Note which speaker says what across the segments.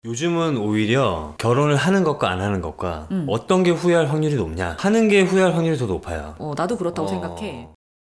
Speaker 1: 요즘은 오히려 결혼을 하는 것과 안 하는 것과 어떤 게 후회할 확률이 높냐? 하는 게 후회할 확률이 더 높아요.
Speaker 2: 나도 그렇다고 생각해.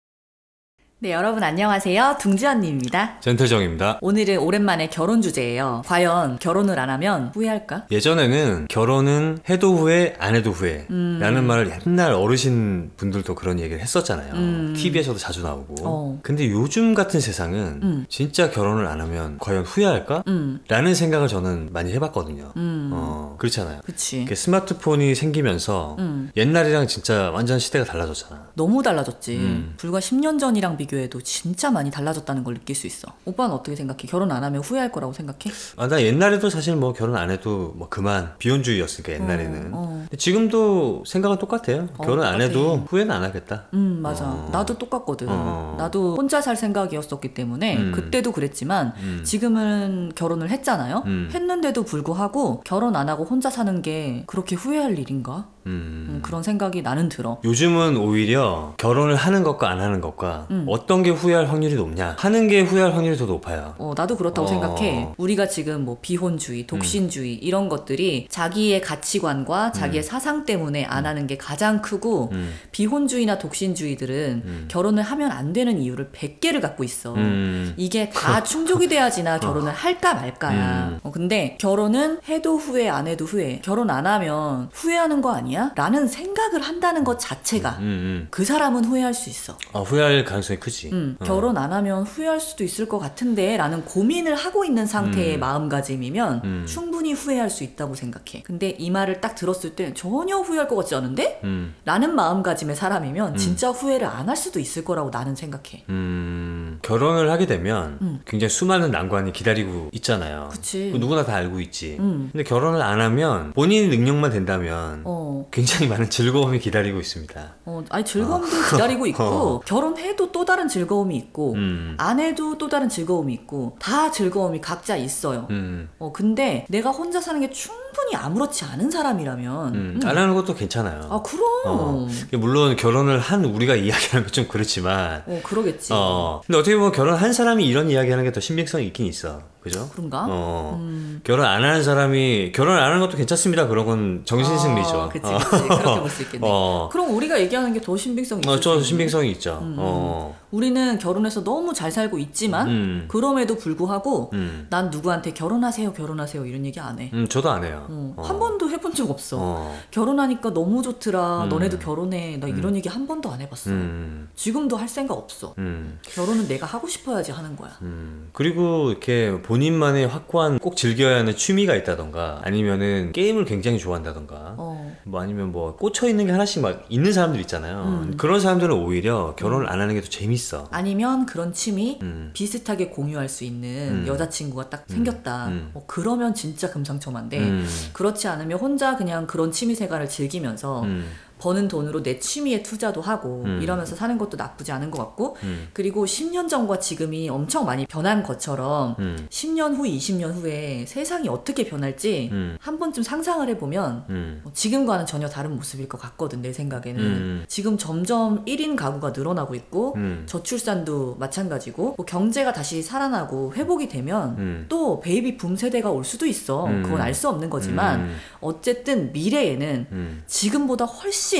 Speaker 2: 네, 여러분 안녕하세요. 둥지언니입니다.
Speaker 1: 전태정입니다.
Speaker 2: 오늘은 오랜만에 결혼 주제예요. 과연 결혼을 안 하면 후회할까?
Speaker 1: 예전에는 결혼은 해도 후회, 안 해도 후회 라는 말을 옛날 어르신 분들도 그런 얘기를 했었잖아요. TV에서도 자주 나오고. 근데 요즘 같은 세상은 진짜 결혼을 안 하면 과연 후회할까? 라는 생각을 저는 많이 해봤거든요. 그렇잖아요.
Speaker 2: 그치.
Speaker 1: 스마트폰이 생기면서 옛날이랑 진짜 완전 시대가 달라졌잖아.
Speaker 2: 너무 달라졌지. 불과 10년 전이랑 비교해도 진짜 많이 달라졌다는 걸 느낄 수 있어. 오빠는 어떻게 생각해? 결혼 안 하면 후회할 거라고 생각해?
Speaker 1: 나 옛날에도 사실 뭐 결혼 안 해도 뭐 그만 비혼주의였으니까 옛날에는. 근데 지금도 생각은 똑같아요. 결혼 안 해도 후회는 안 하겠다.
Speaker 2: 맞아. 나도 똑같거든. 나도 혼자 살 생각이었었기 때문에 그때도 그랬지만 지금은 결혼을 했잖아요. 했는데도 불구하고 결혼 안 하고 혼자 사는 게 그렇게 후회할 일인가? 그런 생각이 나는 들어.
Speaker 1: 요즘은 오히려 결혼을 하는 것과 안 하는 것과 어떤 게 후회할 확률이 높냐? 하는 게 후회할 확률이 더 높아요.
Speaker 2: 나도 그렇다고 생각해. 우리가 지금 뭐 비혼주의, 독신주의 이런 것들이 자기의 가치관과 자기의 사상 때문에 안 하는 게 가장 크고 비혼주의나 독신주의들은 결혼을 하면 안 되는 이유를 100개를 갖고 있어. 이게 다 충족이 돼야지나 결혼을 할까 말까야. 근데 결혼은 해도 후회, 안 해도 후회. 결혼 안 하면 후회하는 거 아니야? 라는 생각을 한다는 것 자체가 그 사람은 후회할 수 있어.
Speaker 1: 후회할 가능성이 크지.
Speaker 2: 결혼 안 하면 후회할 수도 있을 것 같은데 라는 고민을 하고 있는 상태의 마음가짐이면 충분히 후회할 수 있다고 생각해. 근데 이 말을 딱 들었을 때 전혀 후회할 것 같지 않은데? 라는 마음가짐의 사람이면 진짜 후회를 안 할 수도 있을 거라고 나는 생각해.
Speaker 1: 결혼을 하게 되면 굉장히 수많은 난관이 기다리고 있잖아요.
Speaker 2: 그치.
Speaker 1: 누구나 다 알고 있지. 근데 결혼을 안 하면 본인의 능력만 된다면 굉장히 많은 즐거움이 기다리고 있습니다.
Speaker 2: 아니 즐거움도 기다리고 있고 결혼해도 또 다른 즐거움이 있고 안 해도 또 다른 즐거움이 있고 다 즐거움이 각자 있어요. 근데 내가 혼자 사는 게 충분히 아무렇지 않은 사람이라면
Speaker 1: 안 하는 것도 괜찮아요.
Speaker 2: 아 그럼.
Speaker 1: 물론 결혼을 한 우리가 이야기하는 건 좀 그렇지만
Speaker 2: 그러겠지.
Speaker 1: 근데 어떻게 보면 결혼한 사람이 이런 이야기하는 게 더 신빙성이 있긴 있어. 그죠?
Speaker 2: 그런가?
Speaker 1: 결혼 안 하는 사람이 결혼 안 하는 것도 괜찮습니다. 그런 건 정신승리죠.
Speaker 2: 그치. 그렇게 볼 수 있겠네. 그럼 우리가 얘기하는 게 더 신빙성이 있어.
Speaker 1: 저 신빙성이 있죠.
Speaker 2: 우리는 결혼해서 너무 잘 살고 있지만 그럼에도 불구하고 난 누구한테 결혼하세요 이런 얘기 안 해.
Speaker 1: 저도 안 해요.
Speaker 2: 한 번도 해본 적 없어. 결혼하니까 너무 좋더라. 너네도 결혼해. 나 이런 얘기 한 번도 안 해봤어. 지금도 할 생각 없어. 결혼은 내가 하고 싶어야지 하는 거야.
Speaker 1: 그리고 이렇게 본인만의 확고한 꼭 즐겨야 하는 취미가 있다던가 아니면은 게임을 굉장히 좋아한다던가 뭐 아니면 뭐 꽂혀 있는 게 하나씩 막 있는 사람들 있잖아요. 그런 사람들은 오히려 결혼을 안 하는 게 더 재밌어.
Speaker 2: 아니면 그런 취미 비슷하게 공유할 수 있는 여자친구가 딱 생겼다. 그러면 진짜 금상첨화인데 그렇지 않으면 혼자 그냥 그런 취미 생활을 즐기면서 버는 돈으로 내 취미에 투자도 하고 이러면서 사는 것도 나쁘지 않은 것 같고 그리고 10년 전과 지금이 엄청 많이 변한 것처럼 10년 후, 20년 후에 세상이 어떻게 변할지 한 번쯤 상상을 해보면 지금과는 전혀 다른 모습일 것 같거든. 내 생각에는. 지금 점점 1인 가구가 늘어나고 있고 저출산도 마찬가지고 뭐 경제가 다시 살아나고 회복이 되면 또 베이비 붐 세대가 올 수도 있어. 그건 알 수 없는 거지만 어쨌든 미래에는 지금보다 훨씬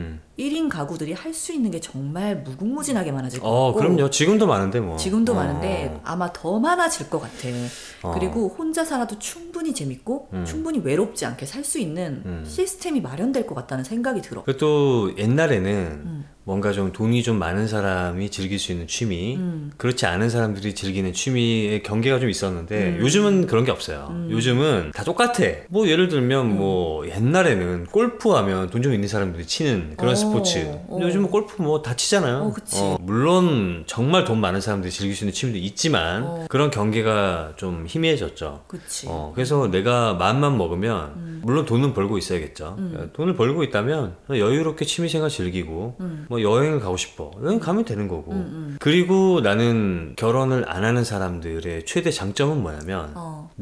Speaker 2: 1인 가구들이 할 수 있는 게 정말 무궁무진하게 많아질 것 같고
Speaker 1: 그럼요. 지금도 많은데 뭐.
Speaker 2: 지금도 많은데 아마 더 많아질 것 같아. 그리고 혼자 살아도 충분히 재밌고 충분히 외롭지 않게 살 수 있는 시스템이 마련될 것 같다는 생각이 들어.
Speaker 1: 또 옛날에는 뭔가 좀 돈이 좀 많은 사람이 즐길 수 있는 취미 그렇지 않은 사람들이 즐기는 취미의 경계가 좀 있었는데 요즘은 그런 게 없어요. 요즘은 다 똑같아. 뭐 예를 들면 뭐 옛날에는 골프하면 돈 좀 있는 사람들이 치는 그런 스포츠. 요즘은 골프 뭐 다 치잖아요.
Speaker 2: 그치.
Speaker 1: 물론 정말 돈 많은 사람들이 즐길 수 있는 취미도 있지만 그런 경계가 좀 희미해졌죠.
Speaker 2: 그치.
Speaker 1: 그래서 내가 마음만 먹으면 물론 돈은 벌고 있어야겠죠. 돈을 벌고 있다면 여유롭게 취미생활 즐기고 뭐 여행을 가고 싶어. 여행 가면 되는 거고. 그리고 나는 결혼을 안 하는 사람들의 최대 장점은 뭐냐면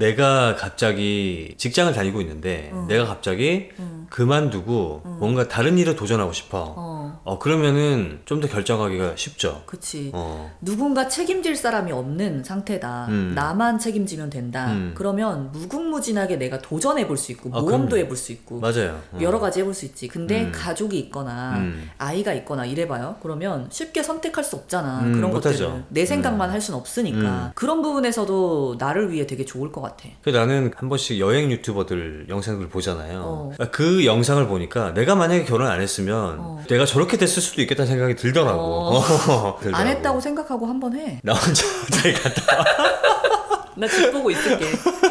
Speaker 1: 내가 갑자기 직장을 다니고 있는데 내가 갑자기 그만두고 뭔가 다른 일을 도전하고 싶어. 그러면은 좀 더 결정하기가 쉽죠.
Speaker 2: 그치. 누군가 책임질 사람이 없는 상태다. 나만 책임지면 된다. 그러면 무궁무진하게 내가 도전해볼 수 있고 모험도 해볼 수 있고
Speaker 1: 맞아요.
Speaker 2: 여러 가지 해볼 수 있지. 근데 가족이 있거나 아이가 있거나 이래봐요. 그러면 쉽게 선택할 수 없잖아. 그런 것들을 내 생각만 할 수는 없으니까 그런 부분에서도 나를 위해 되게 좋을 것 같아.
Speaker 1: 나는 한 번씩 여행 유튜버들 영상을 보잖아요. 그 영상을 보니까 내가 만약에 결혼 안 했으면 내가 저렇게 됐을 수도 있겠다는 생각이 들더라고.
Speaker 2: 안 했다고 생각하고 한번 해.
Speaker 1: 나 혼자 잘 갔다 와.
Speaker 2: 나 집 보고 있을게.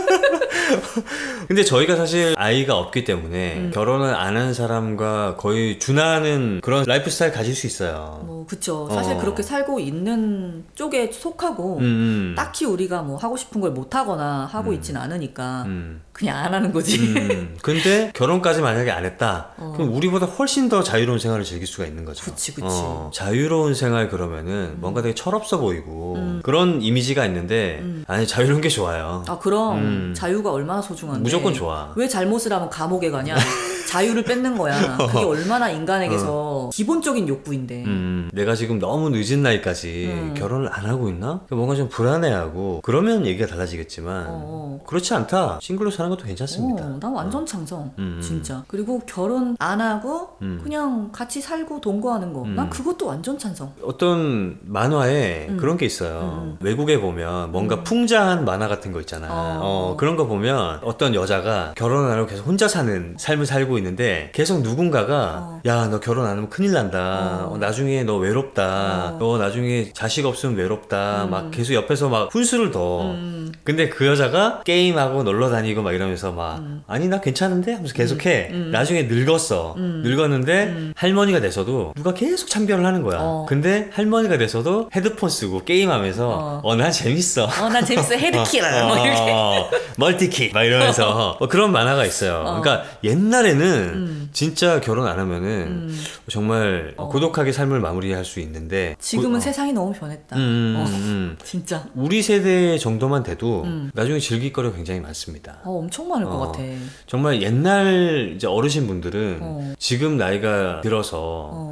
Speaker 1: 근데 저희가 사실 아이가 없기 때문에 결혼을 안 한 사람과 거의 준하는 그런 라이프 스타일 가질 수 있어요.
Speaker 2: 그쵸. 사실 그렇게 살고 있는 쪽에 속하고 딱히 우리가 뭐 하고 싶은 걸 못 하거나 하고 있진 않으니까 그냥 안 하는 거지.
Speaker 1: 근데 결혼까지 만약에 안 했다 그럼 우리보다 훨씬 더 자유로운 생활을 즐길 수가 있는 거죠.
Speaker 2: 그치.
Speaker 1: 자유로운 생활 그러면은 뭔가 되게 철없어 보이고 그런 이미지가 있는데 아니 자유로운 게 좋아요.
Speaker 2: 그럼 자유가 얼마나 소중한데.
Speaker 1: 무조건 좋아.
Speaker 2: 왜 잘못을 하면 감옥에 가냐. 자유를 뺏는 거야. 그게 얼마나 인간에게서 기본적인 욕구인데.
Speaker 1: 내가 지금 너무 늦은 나이까지 결혼을 안 하고 있나? 뭔가 좀 불안해하고 그러면 얘기가 달라지겠지만 그렇지 않다. 싱글로 사는 것도 괜찮습니다.
Speaker 2: 난 완전 찬성. 진짜. 그리고 결혼 안 하고 그냥 같이 살고 동거하는 거. 난 그것도 완전 찬성.
Speaker 1: 어떤 만화에 그런 게 있어요. 외국에 보면 뭔가 풍자한 만화 같은 거 있잖아. 그런 거 보면 어떤 여자가 결혼을 안 하고 계속 혼자 사는 삶을 살고 있는데 계속 누군가가 야, 너 결혼 안 하면 큰일 난다. 나중에 너 외롭다. 너 나중에 자식 없으면 외롭다. 막 계속 옆에서 막 훈수를 둬. 근데 그 여자가 게임하고 놀러 다니고 막 이러면서 막 아니 나 괜찮은데? 하면서 계속해. 나중에 늙었어. 늙었는데 할머니가 돼서도 누가 계속 참견을 하는 거야. 근데 할머니가 돼서도 헤드폰 쓰고 게임하면서 난 재밌어.
Speaker 2: 난 재밌어. 헤드키라. 뭐 이렇게.
Speaker 1: 멀티키 막 이러면서 그런 만화가 있어요. 그러니까 옛날에는 진짜 결혼 안 하면은 정말 고독하게 삶을 마무리할 수 있는데
Speaker 2: 지금은 세상이 너무 변했다. 진짜
Speaker 1: 우리 세대 정도만 돼도 나중에 즐길 거리가 굉장히 많습니다.
Speaker 2: 엄청 많을 것 같아.
Speaker 1: 정말 옛날 이제 어르신분들은 지금 나이가 들어서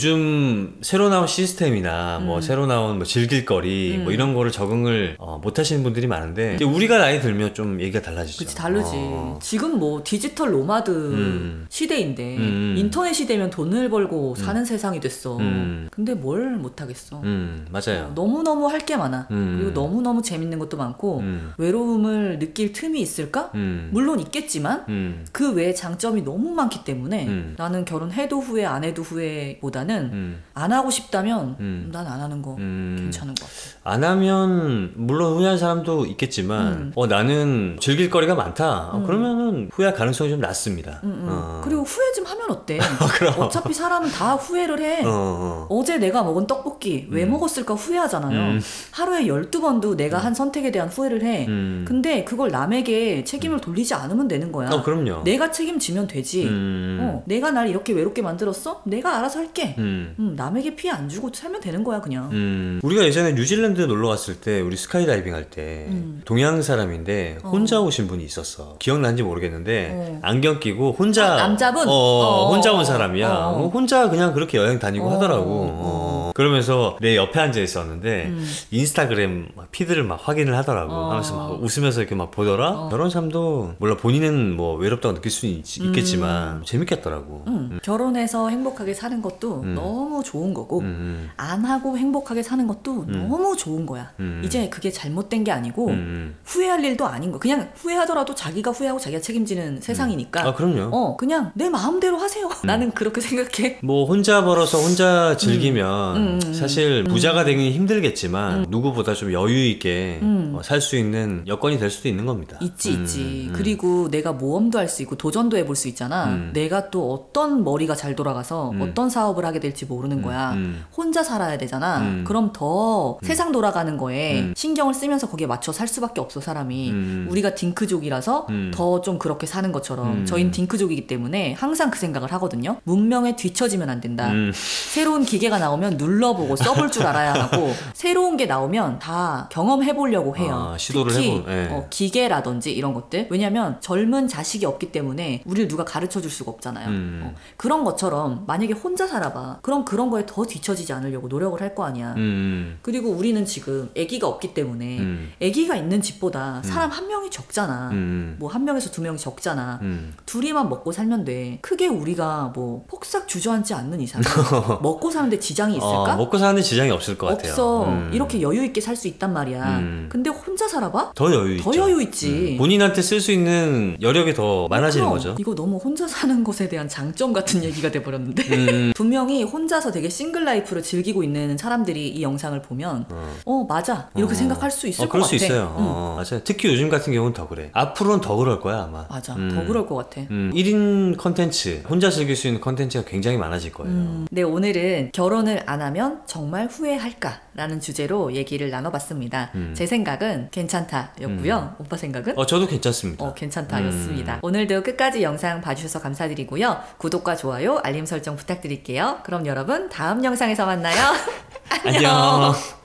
Speaker 1: 요즘 새로 나온 시스템이나 뭐 새로 나온 뭐 즐길 거리 뭐 이런 거를 적응을 못 하시는 분들이 많은데 이제 우리가 나이 들면 좀 얘기가 달라지죠.
Speaker 2: 그치, 다르지. 지금 뭐 디지털 노마드 시대인데 인터넷 시대면 돈을 벌고 사는 세상이 됐어. 근데 뭘 못하겠어.
Speaker 1: 맞아요.
Speaker 2: 너무너무 할 게 많아. 그리고 너무너무 재밌는 것도 많고 외로움을 느낄 틈이 있을까? 물론 있겠지만 그 외에 장점이 너무 많기 때문에 나는 결혼해도 후회 안 해도 후회보다는 안 하고 싶다면 난 안 하는 거 괜찮은 것 같아.
Speaker 1: 안 하면 물론 후회하는 사람도 있겠지만 나는 즐길 거리가 많다. 그러면은 후회할 가능성이 좀 낮습니다.
Speaker 2: 그리고 후회 좀 하면 어때? 어차피 사람은 다 후회를 해. 어제 내가 먹은 떡볶이 왜 먹었을까 후회하잖아요. 하루에 12번도 내가 한 선택에 대한 후회를 해. 근데 그걸 남에게 책임을 돌리지 않으면 되는 거야.
Speaker 1: 그럼요.
Speaker 2: 내가 책임지면 되지. 내가 날 이렇게 외롭게 만들었어? 내가 알아서 할게. 남에게 피해 안 주고 살면 되는 거야 그냥.
Speaker 1: 우리가 예전에 뉴질랜드 놀러 갔을 때 우리 스카이다이빙 할 때 동양 사람인데 혼자 오신 분이 있었어. 기억나는지 모르겠는데 안경 끼고 혼자
Speaker 2: 남자분?
Speaker 1: 혼자 온 사람이야. 혼자 그냥 그렇게 여행 다니고 하더라고. 그러면서 내 옆에 앉아 있었는데 인스타그램 피드를 막 확인을 하더라고. 하면서 막 웃으면서 이렇게 막 보더라. 저런 사람도 몰라 본인은 뭐 외롭다고 느낄 수는 있겠지만 재밌겠더라고.
Speaker 2: 결혼해서 행복하게 사는 것도 너무 좋은 거고 안 하고 행복하게 사는 것도 너무 좋은 거야. 이제 그게 잘못된 게 아니고 후회할 일도 아닌 거. 그냥 후회하더라도 자기가 후회하고 자기가 책임지는 세상이니까.
Speaker 1: 그럼요.
Speaker 2: 그냥 내 마음대로 하세요. 나는 그렇게 생각해.
Speaker 1: 뭐 혼자 벌어서 혼자 즐기면 사실 부자가 되긴 힘들겠지만 누구보다 좀 여유 있게 살 수 있는 여건이 될 수도 있는 겁니다.
Speaker 2: 있지. 그리고 내가 모험도 할 수 있고 도전도 해볼 수 있잖아. 내가 또 어떤 머리가 잘 돌아가서 어떤 사업을 하게 될지 모르는 거야. 혼자 살아야 되잖아. 그럼 더 세상 돌아가는 거에 신경을 쓰면서 거기에 맞춰 살 수밖에 없어 사람이. 우리가 딩크족이라서 더 좀 그렇게 사는 것처럼 저희는 딩크족이기 때문에 항상 그 생각을 하거든요. 문명에 뒤처지면 안 된다. 새로운 기계가 나오면 눌러보고 써볼 줄 알아야 하고 새로운 게 나오면 다 경험해보려고 해요.
Speaker 1: 시도를
Speaker 2: 특히
Speaker 1: 해본. 네.
Speaker 2: 기계라든지 이런 것들. 왜냐면 젊은 자식이 없기 때문에 우리를 누가 가르쳐 줄 수가 없잖아요. 그런 것처럼 만약에 혼자 살아봐. 그럼 그런 거에 더 뒤처지지 않으려고 노력을 할 거 아니야. 그리고 우리는 지금 아기가 없기 때문에 아기가 있는 집보다 사람 한 명이 적잖아. 뭐 한 명에서 두 명이 적잖아. 둘이만 먹고 살면 돼. 크게 우리가 뭐 폭삭 주저앉지 않는 이상 먹고 사는데 지장이 있을까?
Speaker 1: 먹고 사는데 지장이 없을 것 같아요.
Speaker 2: 없어. 이렇게 여유 있게 살 수 있단 말이야. 근데 혼자 살아봐?
Speaker 1: 더 여유 있죠.
Speaker 2: 더 여유 있지.
Speaker 1: 본인한테 쓸 수 있는 여력이 더 많아지는 거죠.
Speaker 2: 이거 너무 혼자 사는 것에 대한 장점 같은 얘기가 돼버렸는데 분명히 혼자서 되게 싱글 라이프를 즐기고 있는 사람들이 이 영상을 보면 맞아 이렇게 생각할 수 있을 것
Speaker 1: 그럴
Speaker 2: 같아.
Speaker 1: 수 있어요. 맞아요. 특히 요즘 같은 경우는 더 그래. 앞으로는 더 그럴 거야 아마.
Speaker 2: 맞아. 더 그럴 것 같아.
Speaker 1: 1인 컨텐츠, 혼자 즐길 수 있는 컨텐츠가 굉장히 많아질 거예요.
Speaker 2: 네, 오늘은 결혼을 안 하면 정말 후회할까? 라는 주제로 얘기를 나눠봤습니다. 제 생각은 괜찮다였고요. 오빠 생각은?
Speaker 1: 저도 괜찮습니다.
Speaker 2: 괜찮다였습니다. 오늘도 끝까지 영상 봐주셔서 감사드리고요. 구독과 좋아요, 알림 설정 부탁드릴게요. 그럼 여러분 다음 영상에서 만나요. 안녕.